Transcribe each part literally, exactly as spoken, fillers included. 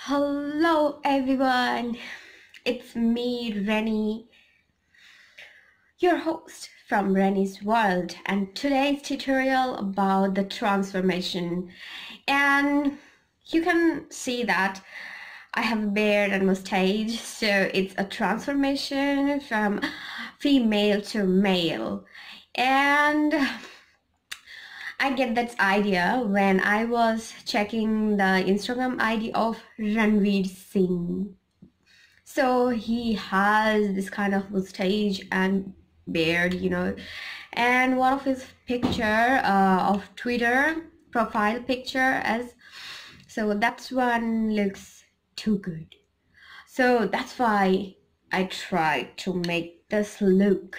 Hello everyone, it's me Reni, your host from Reni's World, and today's tutorial about the transformation. And you can see that I have a beard and mustache, so it's a transformation from female to male. And I get that idea when I was checking the Instagram I D of Reniz. So he has this kind of mustache and beard, you know, and one of his picture uh, of Twitter profile picture as so that one looks too good. So that's why I tried to make this look.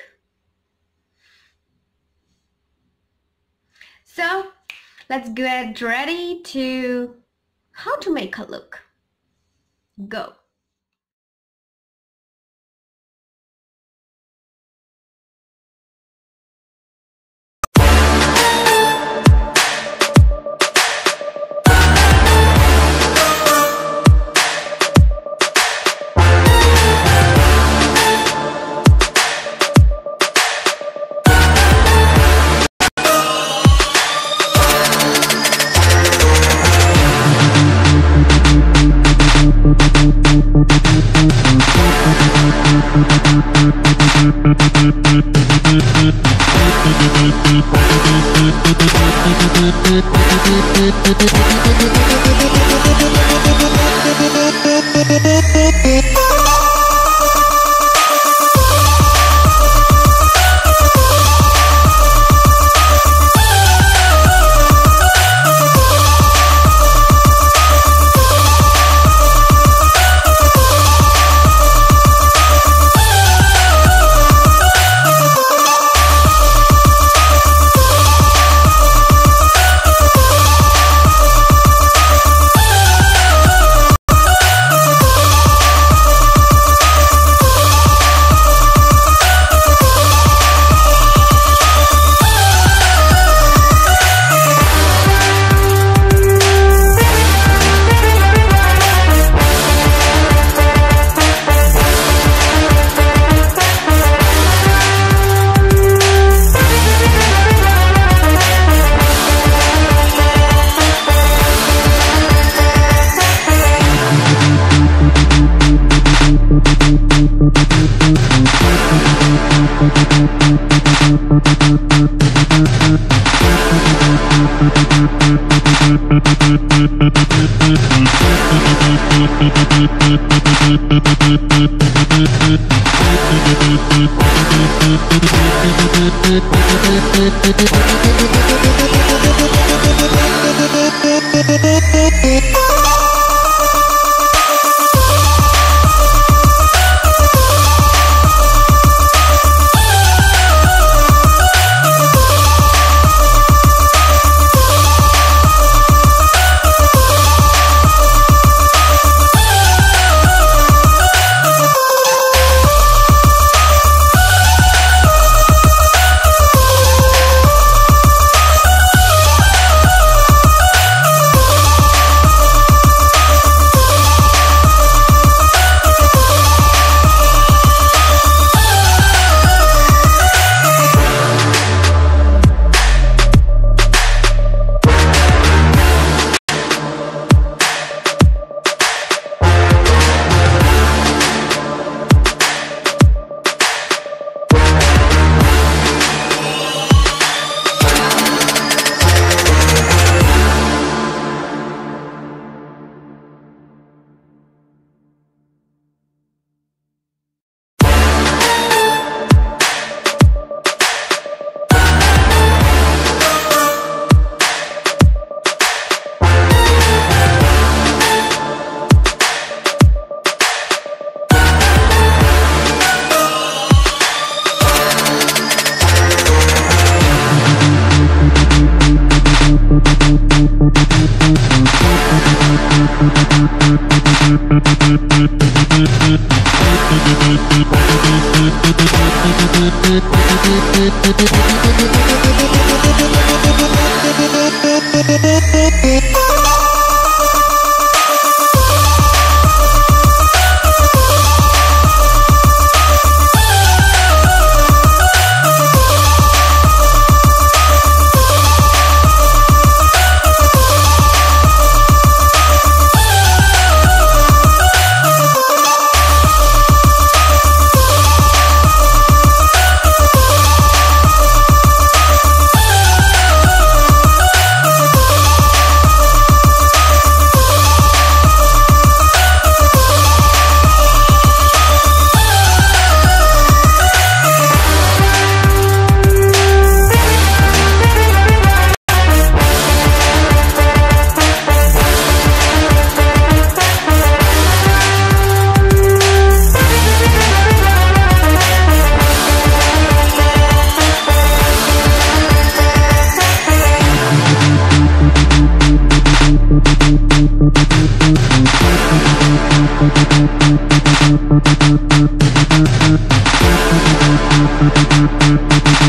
So let's get ready to how to make a look. Go.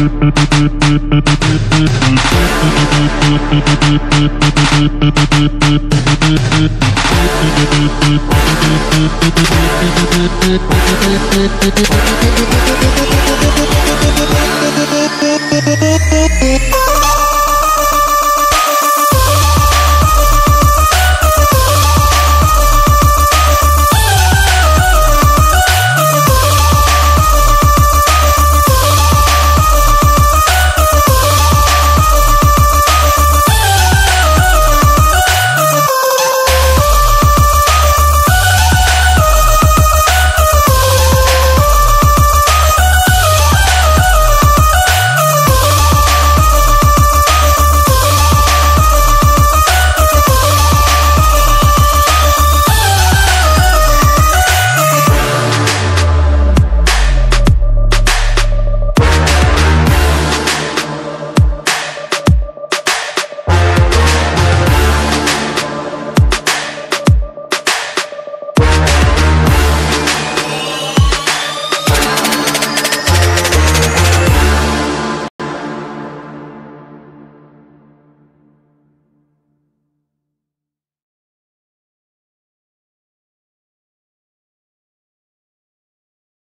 We'll be right back.